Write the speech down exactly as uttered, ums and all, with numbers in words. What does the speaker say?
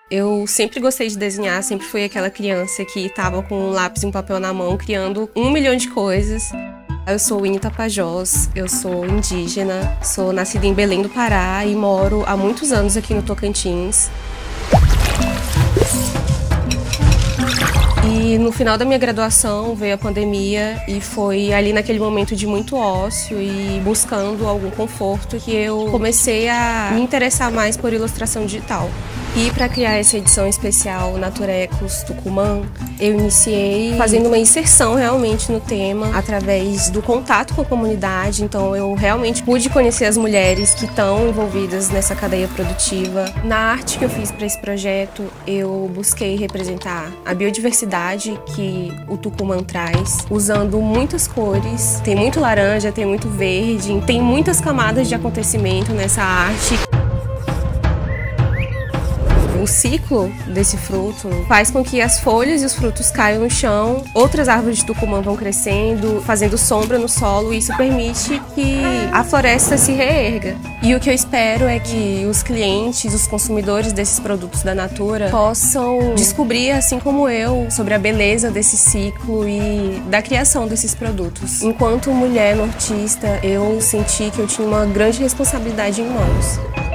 Eu sempre gostei de desenhar, sempre fui aquela criança que estava com um lápis e um papel na mão, criando um milhão de coisas. Eu sou Winnie Tapajós, eu sou indígena, sou nascida em Belém do Pará e moro há muitos anos aqui no Tocantins. E no final da minha graduação veio a pandemia e foi ali naquele momento de muito ócio e buscando algum conforto que eu comecei a me interessar mais por ilustração digital. E para criar essa edição especial Naturecos Tucumã, eu iniciei fazendo uma inserção realmente no tema através do contato com a comunidade. Então eu realmente pude conhecer as mulheres que estão envolvidas nessa cadeia produtiva. Na arte que eu fiz para esse projeto, eu busquei representar a biodiversidade que o Tucumã traz, usando muitas cores. Tem muito laranja, tem muito verde, tem muitas camadas de acontecimento nessa arte. O ciclo desse fruto faz com que as folhas e os frutos caiam no chão, outras árvores de Tucumã vão crescendo, fazendo sombra no solo, e isso permite que a floresta se reerga. E o que eu espero é que os clientes, os consumidores desses produtos da Natura possam descobrir, assim como eu, sobre a beleza desse ciclo e da criação desses produtos. Enquanto mulher nortista, eu senti que eu tinha uma grande responsabilidade em mãos.